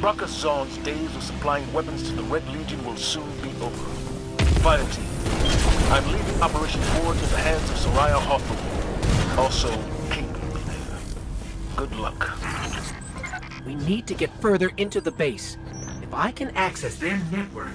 Bracus Zaun's days of supplying weapons to the Red Legion will soon be over. Fire team, I'm leaving Operation Forge in the hands of Soraya Hawthorne. Also, King will be there. Good luck. We need to get further into the base. If I can access their network...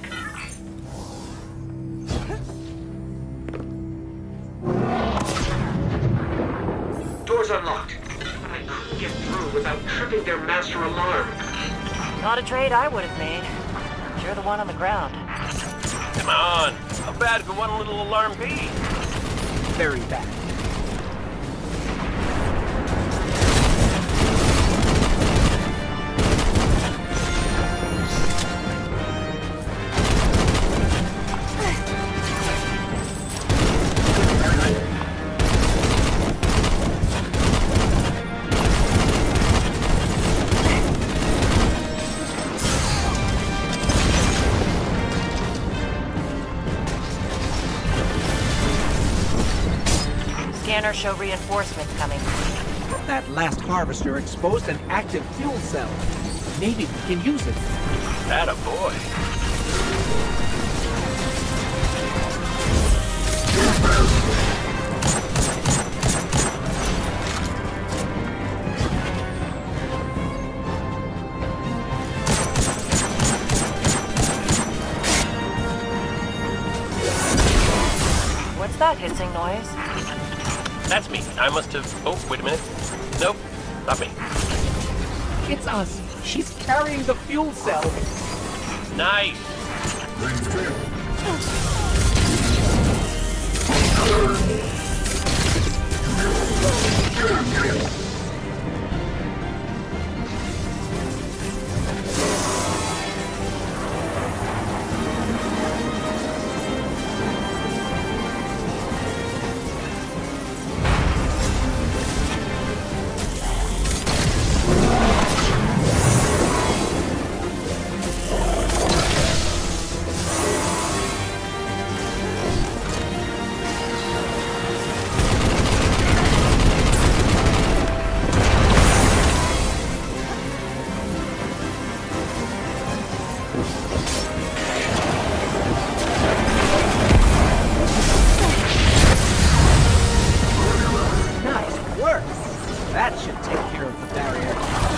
Doors unlocked. I couldn't get through without tripping their master alarm. Not a trade I would have made. You're the one on the ground. Come on! How bad could one little alarm be? Very bad. Scanners show reinforcements coming. That last harvester exposed an active fuel cell. Maybe we can use it. Atta boy. What's that hissing noise? That's me. I must have... Oh, wait a minute. Nope, not me. It's us. She's carrying the fuel cell. Nice. That should take care of the barrier.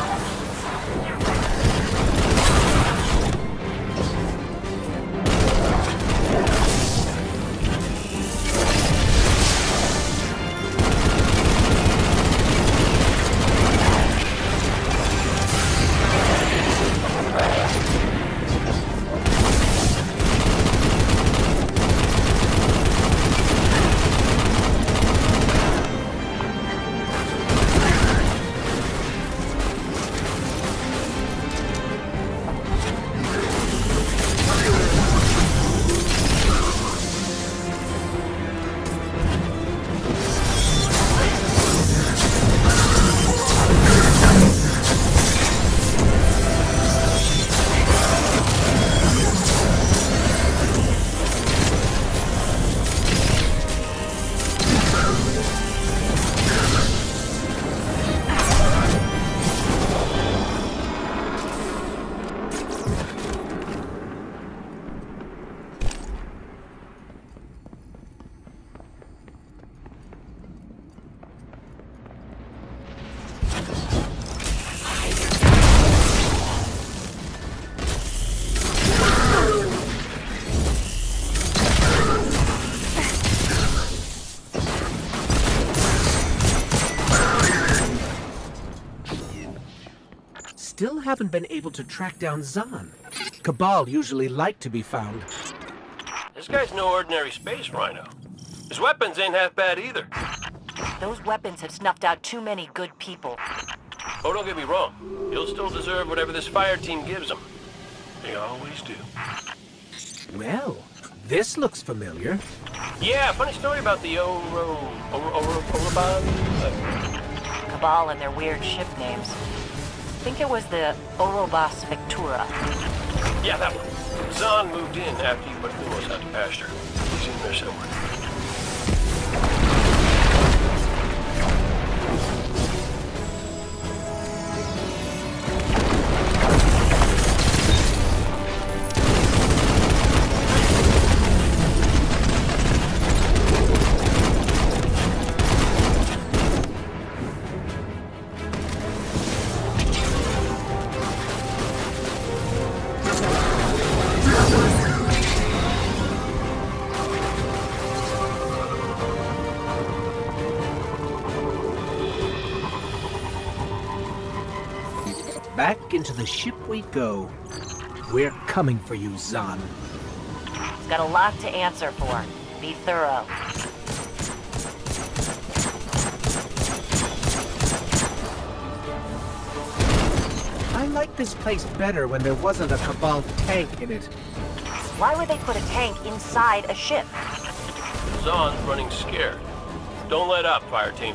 Still haven't been able to track down Zaan. Cabal usually like to be found. This guy's no ordinary space rhino. His weapons ain't half bad either. Those weapons have snuffed out too many good people. Oh, don't get me wrong. He'll still deserve whatever this fire team gives him. They always do. Well, this looks familiar. Yeah, funny story about the Oroban. Cabal and their weird ship names. I think it was the Orobas Victura. Yeah, that one. Zaan moved in after you put Lumos out to pasture. He's in there somewhere. Back into the ship we go. We're coming for you, Zahn. It's got a lot to answer for. Be thorough. I like this place better when there wasn't a Cabal tank in it. Why would they put a tank inside a ship? Zahn's running scared. Don't let up, fire team.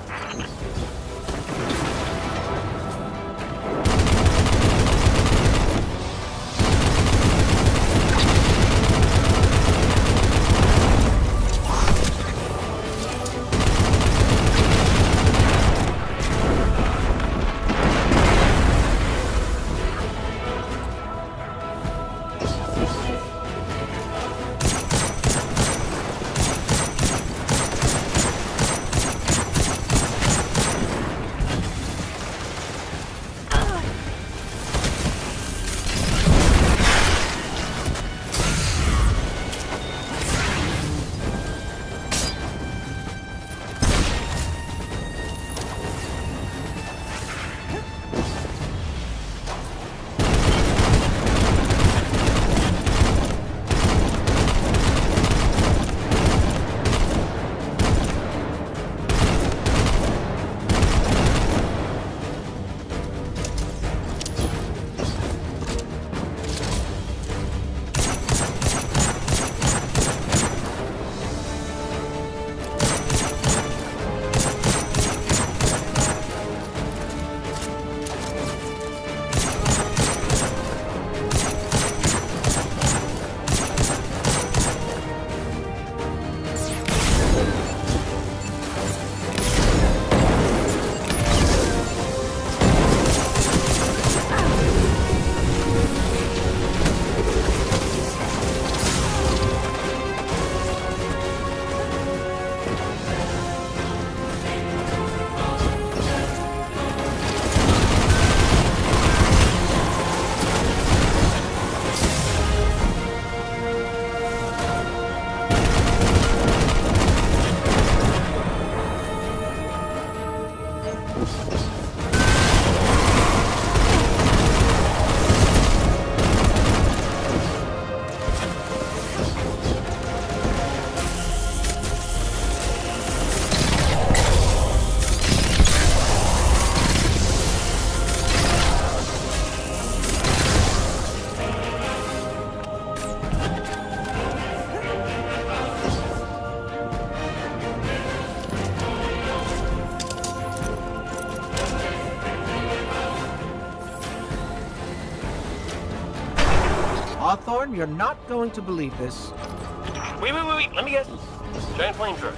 Hawthorne, you're not going to believe this. Wait. Let me guess. Giant flamethrower.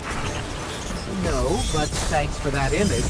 No, but thanks for that image.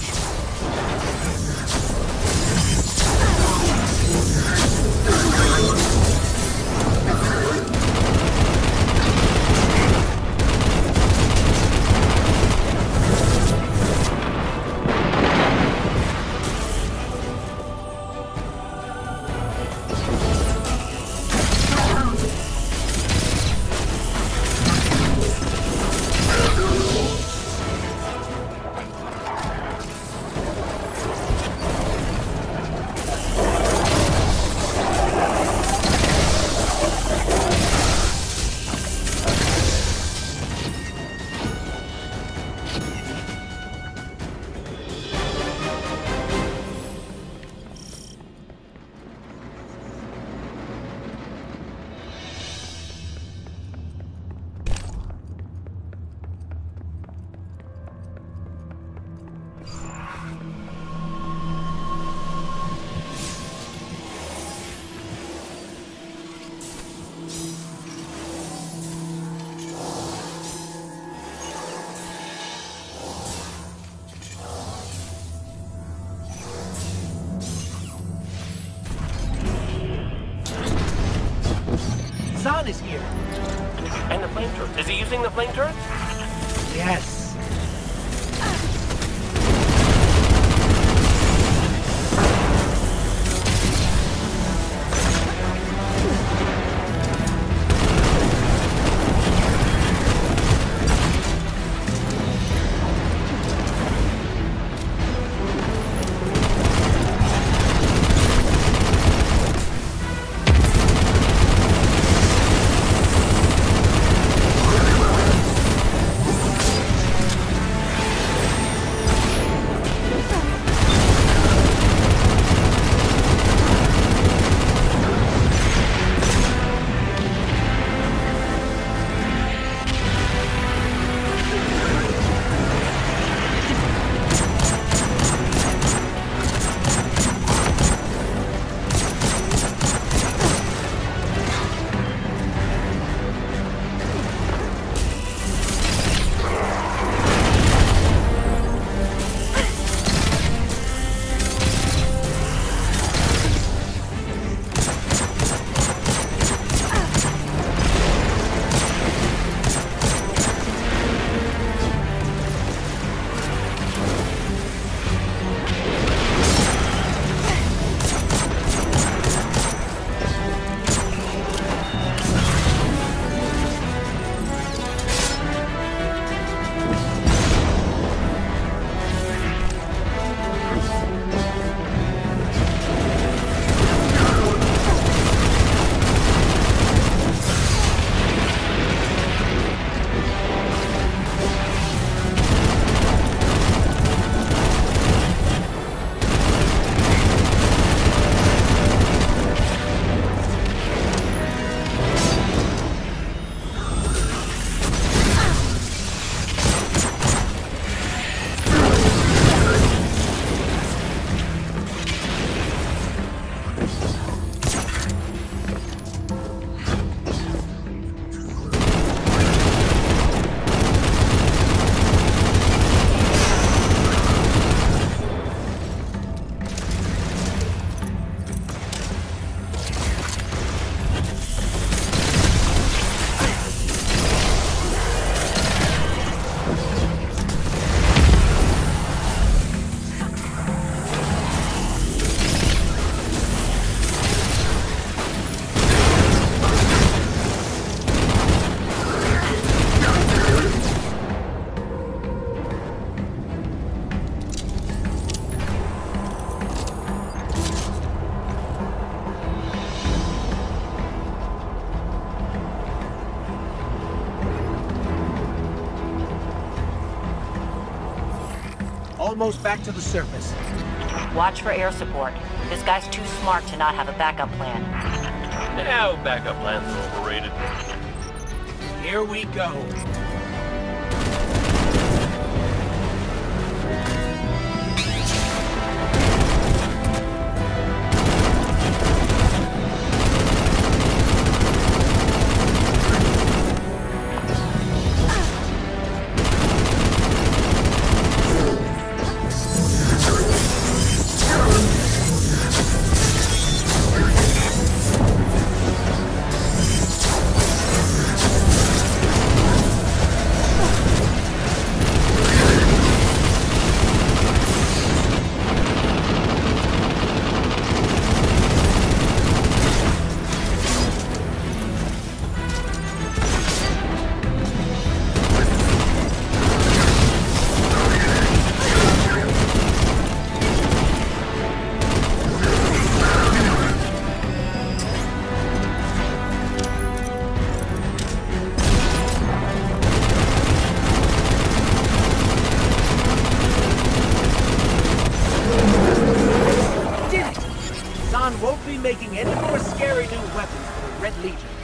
Zahn is here. And the flame turret. Is he using the flame turret? Yes. almost back to the surface. Watch for air support. This guy's too smart to not have a backup plan. Now, backup plans are overrated. Here we go. Zahn won't be making any more scary new weapons for the Red Legion.